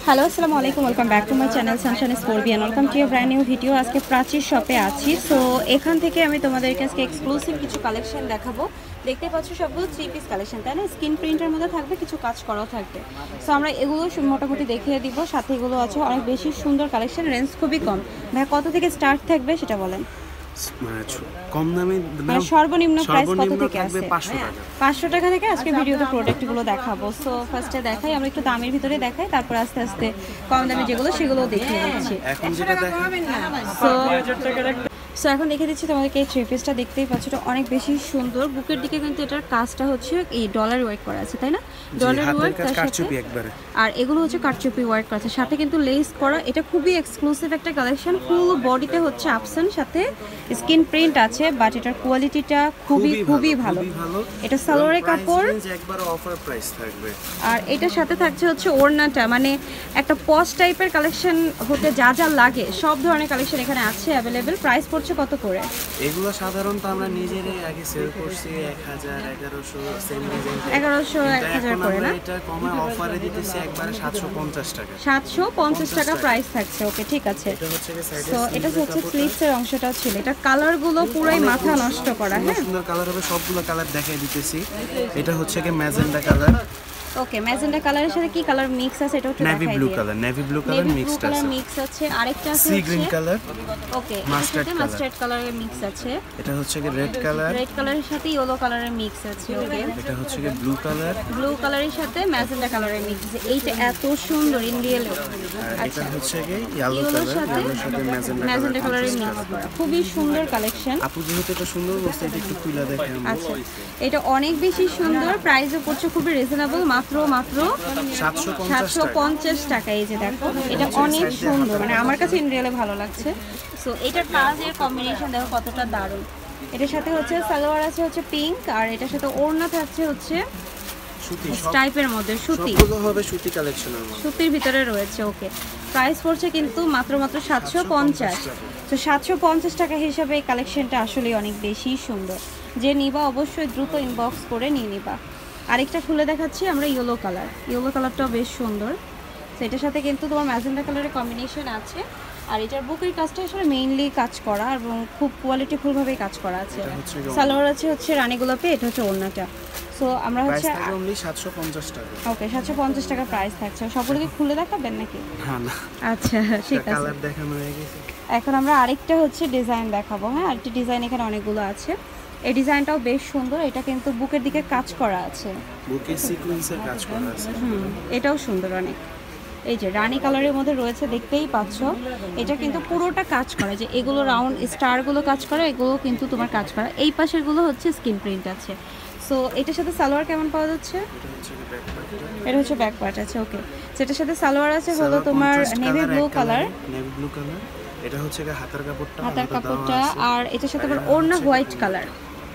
Hello আসসালামু আলাইকুম, welcome back to my channel sunshine scorpion. Welcome to brand new video. আজকে প্রাচীর শপে আছি। সো এখান থেকে আমি তোমাদেরকে আজকে এক্সক্লুসিভ কিছু কালেকশন দেখাবো। দেখতে পাচ্ছ সবগুলো 3 পিস কালেকশন, তাই না? স্ক্রিন প্রিন্টের মধ্যে থাকবে, কিছু কাজ করাও থাকবে। সো আমরা এগুলো মোটামুটি দেখিয়ে দিব, সাথে এগুলো আছে অনেক বেশি সুন্দর কালেকশন, রেঞ্জ খুবই কম। ভাই কত থেকে স্টার্ট থাকবে সেটা বলেন। কম দামে মানে সর্বনিম্ন প্রাইস কত থেকে আছে? 500 টাকা থেকে আজকে ভিডিওতে প্রোডাক্টগুলো দেখাবো। সো ফার্স্টে দেখাই, আমরা একটু দামের ভিতরে দেখাই, তারপর আস্তে আস্তে কম দামে যেগুলো সেগুলো দেখিয়ে দিচ্ছি। এখন যেটা দেখাবেন না সো এখন দেখে দিচ্ছি তোমাদেরকে এই থ্রি পিসটা। দেখতেই পাচ্ছ এটা অনেক বেশি সুন্দর। বুকের দিকে কিন্তু এটার কাজটা হচ্ছে এই ডলার ওয়ার্ক করা আছে, তাই না? ডলার ওয়ার্ক, আর এগুলো হচ্ছে কারচুপি ওয়ার্ক করা আছে, সাথে কিন্তু লেস করা। এটা খুবই এক্সক্লুসিভ একটা কালেকশন। ফুল বডিতে হচ্ছে আপশন, সাথে স্কিন প্রিন্ট আছে, বাট এটার কোয়ালিটিটা খুবই ভালো। এটা সালোয়ারের কাপড়, একবার অফার প্রাইস থাকবে। আর এটার সাথে থাকছে হচ্ছে ওড়নাটা। মানে একটা পশ টাইপের কালেকশন হতে যা যা লাগে সব ধরনের কালেকশন এখানে আছে অ্যাভেলেবেল। প্রাইস পড়ছে কত করে? এগুলো সাধারণত আমরা নিজেরাই আগে সেল করছি 1000 1100 সেম ডিজাইন 1100 1000 করে না? এটা কমে অফারে দিতেছি একবারে 750 টাকা। 750 টাকা প্রাইস থাকছে। ওকে, ঠিক আছে। এটা হচ্ছে সাইডে, সো এটা হচ্ছে স্লিভসের অংশটা ছিল। এটা কালারগুলো পুরাই মাথা নষ্ট করা। হ্যাঁ, সুন্দর কালার হবে, সবগুলো কালার দেখাই দিতেছি। এটা হচ্ছে কি ম্যাজেন্ডা কালার। ওকে, ম্যাজেন্ডা কালারের সাথে কি কালার মিক্স আছে এটা একটু দেখাই দিই। নেভি ব্লু কালার মিক্স আছে। আরেকটা আছে sea green colour. Okay, mustard কালারের মিক্স আছে। এটা হচ্ছে কি রেড কালারের সাথে ইয়েলো কালারের মিক্স আছে। ওকে, এটা হচ্ছে কি ব্লু কালারের সাথে ম্যাজেন্ডা কালারের মিক্স আছে। এইটা এত সুন্দর ইন রিয়েল। আচ্ছা, এটা হচ্ছে কি ইয়েলোর সাথে ম্যাজেন্ডা কালারের মিক্স করা, খুবই সুন্দর কালেকশন। আপু যেহেতু এটা সুন্দর বলছে, এটা একটু খুলে দেখেন। আচ্ছা, এটা অনেক বেশি সুন্দর। প্রাইসও পড়ছে খুবই রিজনেবল, মাত্র 750 টাকা। এই যে দেখো, এটা অনেক সুন্দর, মানে আমার কাছে ইন রিয়েলে ভালো লাগছে। সো এটার কাজের কম্বিনেশন দেখো কতটা দারুণ। এটার সাথে হচ্ছে সালোয়ার আছে হচ্ছে পিঙ্ক, আর এটার সাথে ওড়না থাকছে হচ্ছে সুতি টাইপের মধ্যে। সবগুলো হবে সুতি কালেকশনের মধ্যে, সুতির ভিতরে রয়েছে। ওকে, প্রাইস পড়ছে কিন্তু মাত্র 750। তো 750 টাকা হিসাবে এই কালেকশনটা আসলে অনেক বেশি সুন্দর। যে নিবা অবশ্যই দ্রুত ইনবক্স করে নিয়ে নিবা। আরেকটা খুলে দেখাচ্ছি আমরা, ইয়েলো কালারটাও বেশ সুন্দর। তো এটার সাথে কিন্তু তোমার ম্যাজেন্ডা কালারের কম্বিনেশন আছে, আর এটার বুকের কাজটা আসলে মেইনলি কাজ করা এবং খুব কোয়ালিটিফুলভাবে কাজ করা আছে। সালোয়ার আছে হচ্ছে রানী গোলাপি, এটা হচ্ছে ওড়নাটা। সো আমরা হচ্ছে অনলি 750 টাকা। ওকে, 750 টাকা প্রাইস থাকছে। সবগুলো কি খুলে দেখাবেন নাকি? না। আচ্ছা, ঠিক আছে। কালার দেখানো হয়ে গেছে। এখন আমরা আরেকটা হচ্ছে ডিজাইন দেখাবো। হ্যাঁ, আরেকটা ডিজাইন এখানে অনেকগুলো আছে। এই ডিজাইনটাও বেশ সুন্দর। এটা কিন্তু বুকের দিকে কাজ করা আছে, বুকে সিকোয়েন্সের কাজ করা আছে। এটাও সুন্দর অনেক। এই যে রানী কালারের মধ্যে রয়েছে, দেখতেই পাচ্ছ। এটা কিন্তু পুরোটা কাজ করা, যে এগুলো রাউন্ড স্টারগুলো কাজ করা, এগুলো কিন্তু তোমার কাজ করা। এই পাশেরগুলো হচ্ছে স্কিন প্রিন্ট আছে। সো এটার সাথে সালোয়ার কেমন পাওয়া যাচ্ছে? এটা হচ্ছে ব্যাক পার্ট আছে। ওকে, সেটার সাথে সালোয়ার আছে হলো তোমার নেভি ব্লু কালার। এটা হচ্ছে হাতার কাপড়টা, আর এটার সাথে আবার ওড়না হোয়াইট কালার।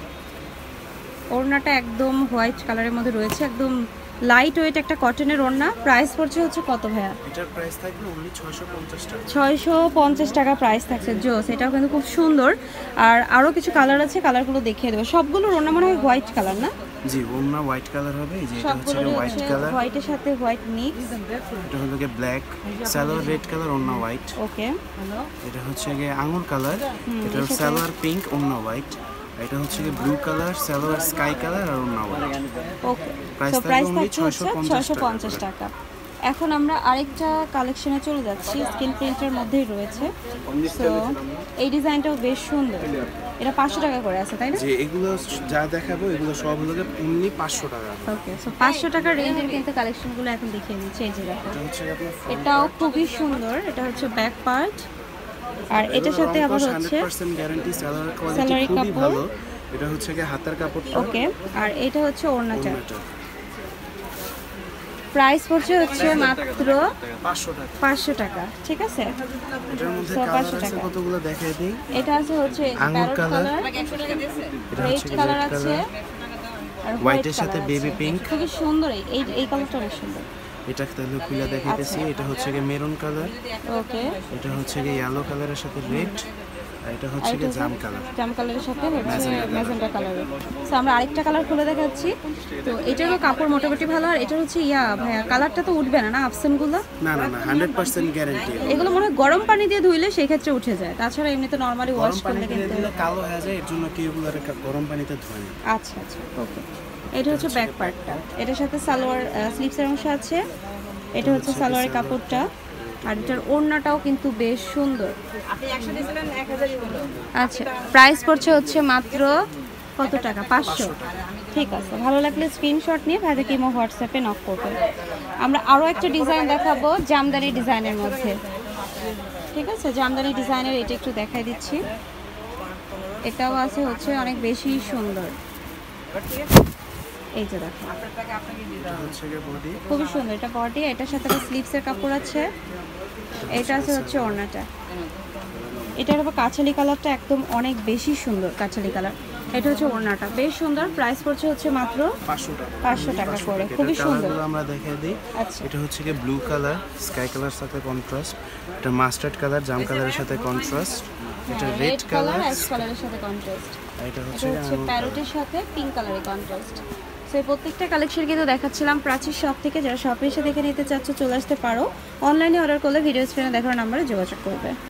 ওড়নাটা একদম হোয়াইট কালারের মধ্যে রয়েছে, একদম লাইট ওয়েট একটা কটনের ওড়না। প্রাইস পড়ছে হচ্ছে কত ভাইয়া? এটার প্রাইস থাকবে অনলি 650 টাকা। 650 টাকা প্রাইস থাকছে। জোস, এটাও কিন্তু খুব সুন্দর। আর আরো কিছু কালার আছে, কালারগুলো দেখিয়ে দেবো। সবগুলো ওড়না মনে হয় হোয়াইট কালার না? জি, ওড়না হোয়াইট কালার হবে। এই যে এটা হচ্ছে হোয়াইট কালার, হোয়াইটের সাথে হোয়াইট মিক্স। এটা হলো কি ব্ল্যাক, সালোয়ার রেড কালার, ওড়না হোয়াইট। ওকে, এটা হচ্ছে কি আঙ্গুর কালার, এটা সালোয়ার পিঙ্ক, ওড়না হোয়াইট। এটা হচ্ছে কি blue colour, salwar sky colour, আর ওড়না হোয়াইট। ওকে, সো প্রাইস থাকছে 650 টাকা। এখন আমরা আরেকটা কালেকশনে চলে যাচ্ছি, স্কিন প্রিন্টের মধ্যেই রয়েছে। সো এই ডিজাইনটাও বেশ সুন্দর। এটা 500 টাকা করে আছে, তাই না? যে এগুলো যা দেখাবো এগুলো সব হলো অনলি 500 টাকা। ওকে, সো 500 টাকা রেঞ্জের কিন্তু কালেকশনগুলো এখন দেখিয়ে দিচ্ছি। এই যে দেখো, এটাও খুবই সুন্দর। এটা হচ্ছে ব্যাক পার্ট, আর এটার সাথে আবার হচ্ছে 100% গ্যারান্টি সালোয়ার কোয়ালিটি খুবই ভালো। এটা হচ্ছে কি হাতার কাপড়টা। ওকে, আর এটা হচ্ছে ওড়নাটা। প্রাইস পড়ছে হচ্ছে মাত্র 500 টাকা। ঠিক আছে, এটার মধ্যে কালার আছে কতগুলো দেখাই দেই। এটা আছে হচ্ছে আঙ্গুর কালার, রেড কালার আছে, আর হোয়াইটের সাথে বেবি পিঙ্ক। খুবই সুন্দর। এই কালারটা বেশ সুন্দর। এটা তাহলে খুলে দেখাইতেছি। এটা হচ্ছে কি মেরুন কালার। ওকে, এটা হচ্ছে কি ইয়েলো কালারের সাথে রেড। এটা হচ্ছে কি জাম কালার, জাম কালারের সাথে হচ্ছে ম্যাজেন্টা কালারের। সো আমরা আরেকটা কালার খুলে দেখাচ্ছি। তো এটারও কাপড় মোটামুটি ভালো, আর এটা হচ্ছে ভাইয়া কালারটা তো উঠবে না না আফসানগুলো? না না না 100% গ্যারান্টি। এগুলো মনে হয় গরম পানি দিয়ে ধুইলে সেই ক্ষেত্রে উঠে যায়, তাছাড়া এমনিতে নরমালি ওয়াশ করলে কিন্তু কালো হয়ে যায়, এর জন্য কেউগুলো গরম পানিতে ধোয় না। আচ্ছা আচ্ছা ওকে। এটা হচ্ছে ব্যাক পার্টটা, এটার সাথে সালোয়ার স্লিভসের অংশ আছে, এটা হচ্ছে সালোয়ারের কাপড়টা, আর এটার ওড়নাটাও কিন্তু বেশ সুন্দর। আচ্ছা প্রাইস পড়ছে হচ্ছে মাত্র কত টাকা? 500। ঠিক আছে, ভালো লাগলে স্ক্রিনশট নিয়ে ভাইকে ইমো হোয়াটসঅ্যাপে নক করবেন। আমরা আরও একটা ডিজাইন দেখাবো জামদানি ডিজাইনের মধ্যে। ঠিক আছে, জামদানি ডিজাইনের এটা একটু দেখাই দিচ্ছি। এটাও আছে হচ্ছে অনেক বেশি সুন্দর। এই যে দেখো খুবই সুন্দর, এটা বডি, এটার সাথে স্লিভসের কাপড় আছে, এটা আছে হচ্ছে ওড়নাটা। এটার উপর কাঁচালি কালারটা একদম অনেক বেশি সুন্দর, কাঁচালি কালার। এটা হচ্ছে ওড়নাটা বেশ সুন্দর, প্রাইস পড়ছে হচ্ছে মাত্র 500 টাকা করে, খুবই সুন্দর। আমরা দেখাই দিই। আচ্ছা এটা হচ্ছে কি ব্লু কালার স্কাই কালার সাথে কন্ট্রাস্ট, এটা মাস্টার্ড কালার জাম কালারের সাথে কন্ট্রাস্ট, এটা রেড কালার অ্যাশ কালারের সাথে কন্ট্রাস্ট, এটা হচ্ছে হচ্ছে প্যারোটের সাথে পিঙ্ক কালারের কন্ট্রাস্ট। সো এই প্রত্যেকটা কালেকশন কিন্তু দেখাচ্ছিলাম প্রাচীর শপ থেকে। যারা শপে এসে দেখে নিতে চাচ্ছ চলে আসতে পারো, অনলাইনে অর্ডার করলে ভিডিও স্ক্রিনে দেখার নাম্বারে যোগাযোগ করবে।